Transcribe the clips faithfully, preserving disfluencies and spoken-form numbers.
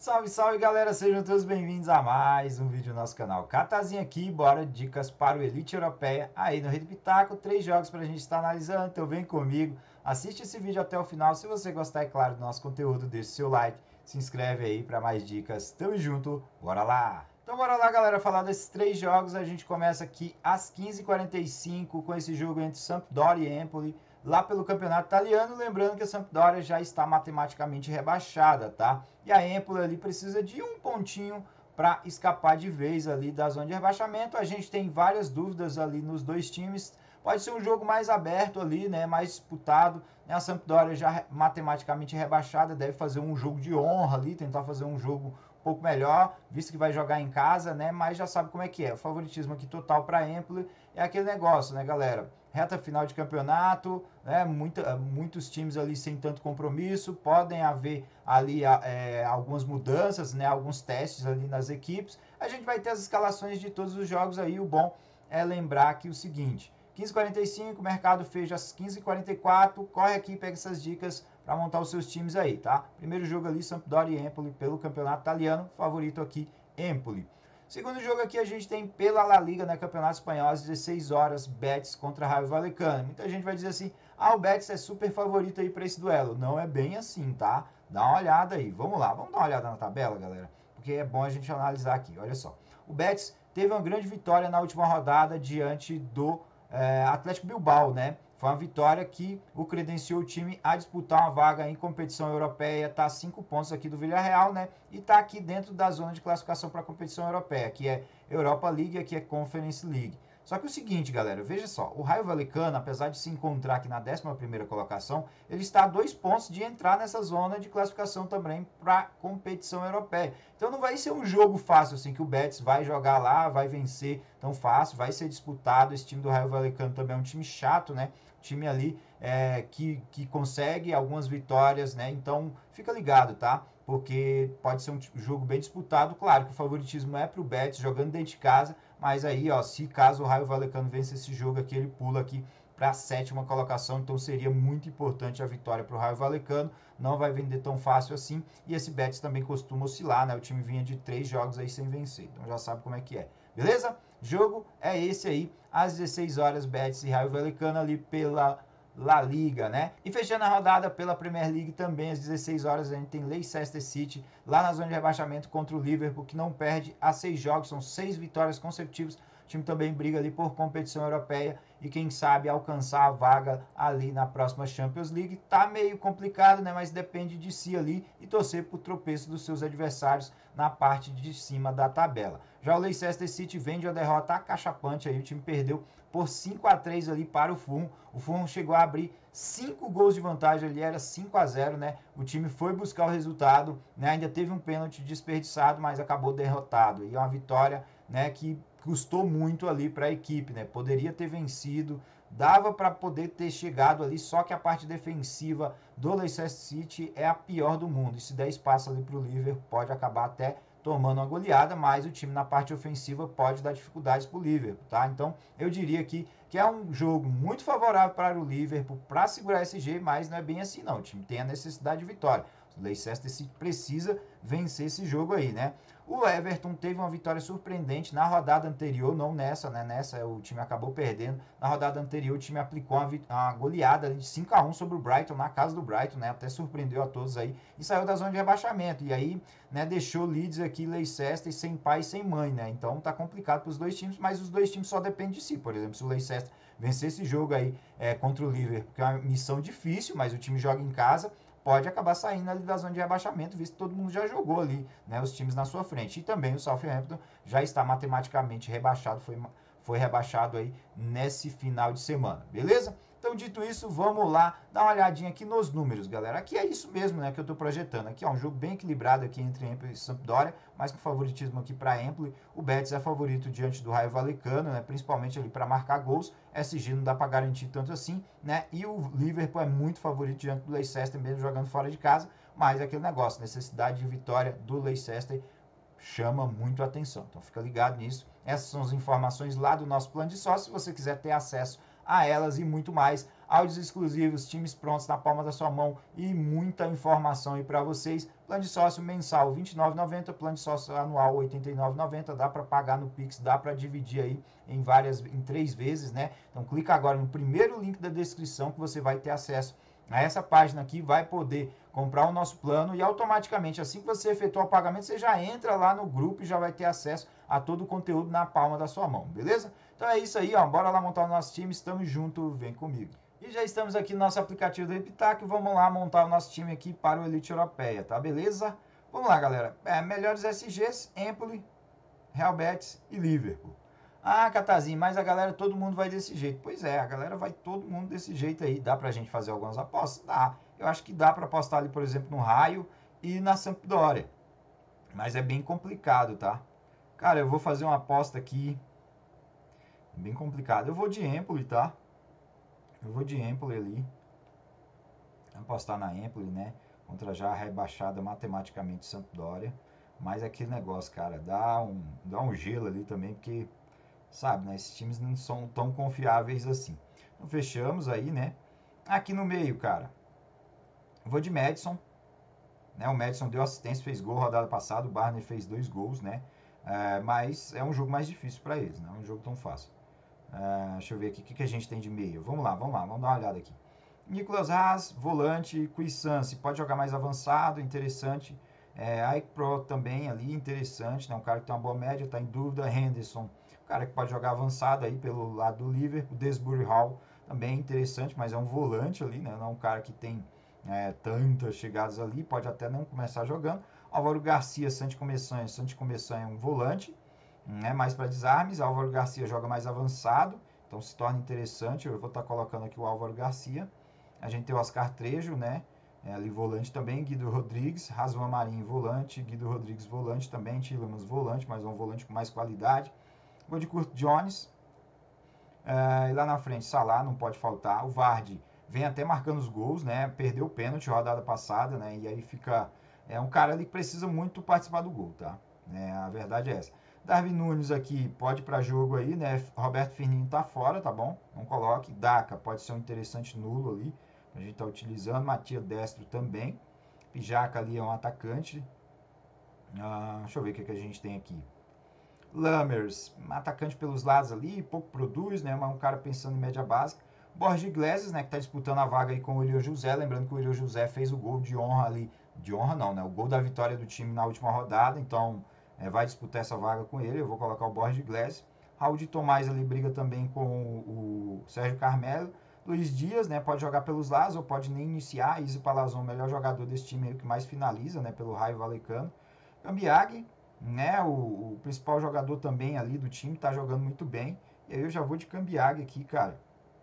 Salve, salve galera, sejam todos bem-vindos a mais um vídeo do nosso canal. Catazinho aqui, bora dicas para o Elite Europeia aí no Rede Pitaco, três jogos para a gente estar analisando, então vem comigo, assiste esse vídeo até o final, se você gostar, é claro, do nosso conteúdo, deixa seu like, se inscreve aí para mais dicas, tamo junto, bora lá! Então bora lá galera, falar desses três jogos, a gente começa aqui às quinze e quarenta e cinco com esse jogo entre Sampdoria e Empoli, lá pelo campeonato italiano, lembrando que a Sampdoria já está matematicamente rebaixada, tá? E a Empoli ali precisa de um pontinho para escapar de vez ali da zona de rebaixamento. A gente tem várias dúvidas ali nos dois times. Pode ser um jogo mais aberto ali, né, mais disputado. A Sampdoria já matematicamente rebaixada, deve fazer um jogo de honra ali, tentar fazer um jogo um pouco melhor, visto que vai jogar em casa, né, mas já sabe como é que é. O favoritismo aqui total para a Empoli é aquele negócio, né, galera? Reta final de campeonato, né, muita, muitos times ali sem tanto compromisso, podem haver ali é, algumas mudanças, né, alguns testes ali nas equipes. A gente vai ter as escalações de todos os jogos aí, o bom é lembrar que o seguinte, quinze e quarenta e cinco, o mercado fecha às quinze e quarenta e quatro, corre aqui e pega essas dicas para montar os seus times aí, tá? Primeiro jogo ali, Sampdoria e Empoli pelo campeonato italiano, favorito aqui, Empoli. Segundo jogo aqui a gente tem pela La Liga, né, Campeonato Espanhol, às dezesseis horas, Betis contra Raio Vallecano. Muita gente vai dizer assim, ah, o Betis é super favorito aí para esse duelo. Não é bem assim, tá? Dá uma olhada aí. Vamos lá, vamos dar uma olhada na tabela, galera, porque é bom a gente analisar aqui. Olha só, o Betis teve uma grande vitória na última rodada diante do é, Atlético Bilbao, né? Foi uma vitória que o credenciou o time a disputar uma vaga em competição europeia, tá a cinco pontos aqui do Villarreal, né? E tá aqui dentro da zona de classificação para a competição europeia, que é Europa League e aqui é Conference League. Só que o seguinte, galera, veja só, o Raio Vallecano, apesar de se encontrar aqui na décima primeira colocação, ele está a dois pontos de entrar nessa zona de classificação também para a competição europeia. Então não vai ser um jogo fácil, assim, que o Betis vai jogar lá, vai vencer tão fácil, vai ser disputado. Esse time do Raio Vallecano também é um time chato, né? Time ali é, que, que consegue algumas vitórias, né? Então fica ligado, tá? Porque pode ser um jogo bem disputado. Claro que o favoritismo é para o Betis jogando dentro de casa, mas aí, ó, se caso o Raio Vallecano vence esse jogo aqui, ele pula aqui para a sétima colocação, então seria muito importante a vitória para o Raio Vallecano, não vai vender tão fácil assim, e esse Betis também costuma oscilar, né? O time vinha de três jogos aí sem vencer, então já sabe como é que é, beleza? Jogo é esse aí, às dezesseis horas, Betis e Raio Vallecano ali pela La Liga, né? E fechando a rodada pela Premier League também, às dezesseis horas, a gente tem Leicester City lá na zona de rebaixamento contra o Liverpool, que não perde há seis jogos, são seis vitórias consecutivas. O time também briga ali por competição europeia e quem sabe alcançar a vaga ali na próxima Champions League. Tá meio complicado, né? Mas depende de si ali e torcer pro tropeço dos seus adversários na parte de cima da tabela. Já o Leicester City vem de uma derrota acachapante aí, o time perdeu por cinco a três ali para o Fulham. O Fulham chegou a abrir cinco gols de vantagem ali, era cinco a zero, né? O time foi buscar o resultado, né? Ainda teve um pênalti desperdiçado, mas acabou derrotado. E é uma vitória, né, que custou muito ali para a equipe, né? Poderia ter vencido, dava para poder ter chegado ali, só que a parte defensiva do Leicester City é a pior do mundo. E se der espaço ali para o Liverpool, pode acabar até tomando uma goleada, mas o time na parte ofensiva pode dar dificuldades para o Liverpool, tá? Então, eu diria aqui que é um jogo muito favorável para o Liverpool para segurar esse G, mas não é bem assim não. O time tem a necessidade de vitória. O Leicester City precisa vencer esse jogo aí, né? O Everton teve uma vitória surpreendente na rodada anterior, não nessa, né? Nessa o time acabou perdendo. Na rodada anterior o time aplicou uma, uma goleada de cinco a um sobre o Brighton, na casa do Brighton, né? Até surpreendeu a todos aí e saiu da zona de rebaixamento. E aí, né, deixou Leeds aqui, Leicester, sem pai e sem mãe, né? Então tá complicado para os dois times, mas os dois times só dependem de si. Por exemplo, se o Leicester vencer esse jogo aí é, contra o Liverpool, que é uma missão difícil, mas o time joga em casa, pode acabar saindo ali da zona de rebaixamento, visto que todo mundo já jogou ali, né, os times na sua frente. E também o Southampton já está matematicamente rebaixado, foi, foi rebaixado aí nesse final de semana, beleza? Então, dito isso, vamos lá dar uma olhadinha aqui nos números, galera. Aqui é isso mesmo, né, que eu estou projetando. Aqui é um jogo bem equilibrado aqui entre Empoli e Sampdoria, mas com favoritismo aqui para Empoli. O Betis é favorito diante do Raio Vallecano, né, principalmente ali para marcar gols. S G não dá para garantir tanto assim, né? E o Liverpool é muito favorito diante do Leicester, mesmo jogando fora de casa. Mas é aquele negócio, necessidade de vitória do Leicester chama muito a atenção. Então fica ligado nisso. Essas são as informações lá do nosso plano de sócio. Se você quiser ter acesso a elas e muito mais, áudios exclusivos, times prontos na palma da sua mão e muita informação aí para vocês, Plano de sócio mensal vinte e nove reais e noventa centavos, plano de sócio anual oitenta e nove reais e noventa centavos, dá para pagar no Pix, dá para dividir aí em várias, em três vezes, né? Então clica agora no primeiro link da descrição que você vai ter acesso a essa página aqui, vai poder comprar o nosso plano e automaticamente, assim que você efetuar o pagamento, você já entra lá no grupo e já vai ter acesso a todo o conteúdo na palma da sua mão, beleza? Então é isso aí, ó, bora lá montar o nosso time, estamos juntos, vem comigo. E já estamos aqui no nosso aplicativo do Repitac, vamos lá montar o nosso time aqui para o Elite Europeia, tá beleza? Vamos lá, galera. É, melhores S Gs, Empoli, Real Betis e Liverpool. Ah, Catazinho, mas a galera, todo mundo vai desse jeito. Pois é, a galera vai todo mundo desse jeito aí. Dá pra gente fazer algumas apostas? Dá. Eu acho que dá pra apostar ali, por exemplo, no Raio e na Sampdoria. Mas é bem complicado, tá? Cara, eu vou fazer uma aposta aqui. Bem complicado. Eu vou de Empoli, tá? Eu vou de Empoli ali. Apostar na Empoli, né? Contra já a rebaixada matematicamente Sampdoria. Mas é aquele negócio, cara, dá um, dá um gelo ali também, porque, sabe, né? Esses times não são tão confiáveis assim. Então fechamos aí, né? Aqui no meio, cara, vou de Madison. Né? O Madison deu assistência, fez gol rodada passada. O Barney fez dois gols, né? É, mas é um jogo mais difícil para eles, não é um jogo tão fácil. É, deixa eu ver aqui o que, que a gente tem de meio. Vamos lá, vamos lá, vamos dar uma olhada aqui. Nicolas Haas, volante, Cuisance, pode jogar mais avançado, interessante. É, Ike Pro também ali, interessante, né? Um cara que tem uma boa média, tá em dúvida. Henderson, um cara que pode jogar avançado aí pelo lado do Liverpool. Desbury Hall, também interessante, mas é um volante ali, né? Não é um cara que tem é, tantas chegadas ali, pode até não começar jogando. Álvaro Garcia, Santi Começanha, Santi Começanha é um volante, né? Mais para desarmes. Álvaro Garcia joga mais avançado, então se torna interessante. Eu vou estar tá colocando aqui o Álvaro Garcia. A gente tem o Oscar Trejo, né? É, ali volante também, Guido Rodrigues, Rasvan Marinho volante, Guido Rodrigues volante também, Tillemans volante, mas um volante com mais qualidade. Vou de Kurt Jones. É, e lá na frente, Salah, não pode faltar. O Vardy vem até marcando os gols, né? Perdeu o pênalti rodada passada, né? E aí fica... É um cara ali que precisa muito participar do gol, tá? É, a verdade é essa. Darwin Nunes aqui pode ir para jogo aí, né? Roberto Firmino tá fora, tá bom? Não coloque. Daka pode ser um interessante nulo ali. A gente está utilizando. Matias Destro também. Pijaca ali é um atacante. Ah, deixa eu ver o que, que a gente tem aqui. Lammers, um atacante pelos lados ali, pouco produz, né? Mas um cara pensando em média básica. Borja Iglesias, né? Que está disputando a vaga aí com o William José. Lembrando que o William José fez o gol de honra ali. De honra não, né? O gol da vitória do time na última rodada. Então, é, vai disputar essa vaga com ele. Eu vou colocar o Borja Iglesias. Raul de Tomás ali briga também com o, o Sérgio Carmelo. Luiz Dias, né, pode jogar pelos lados ou pode nem iniciar. Izzy Palazon, o melhor jogador desse time aí, que mais finaliza, né, pelo Raio Vallecano. Cambiag, né, o, o principal jogador também ali do time, tá jogando muito bem. E aí eu já vou de Cambiag aqui, cara.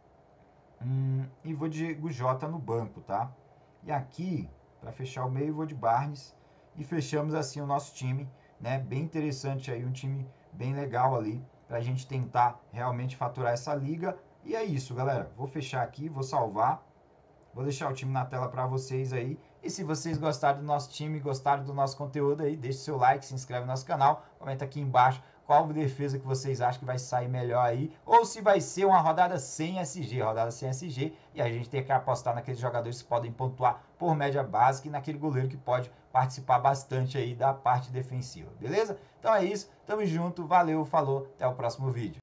Hum, e vou de Gujota no banco, tá? E aqui, para fechar o meio, vou de Barnes. E fechamos assim o nosso time, né, bem interessante aí, um time bem legal ali, pra gente tentar realmente faturar essa liga. E é isso, galera. Vou fechar aqui, vou salvar. Vou deixar o time na tela para vocês aí. E se vocês gostaram do nosso time, gostaram do nosso conteúdo aí, deixe seu like, se inscreve no nosso canal. Comenta aqui embaixo qual defesa que vocês acham que vai sair melhor aí. Ou se vai ser uma rodada sem S G, rodada sem S G. E a gente tem que apostar naqueles jogadores que podem pontuar por média básica e naquele goleiro que pode participar bastante aí da parte defensiva. Beleza? Então é isso. Tamo junto. Valeu, falou. Até o próximo vídeo.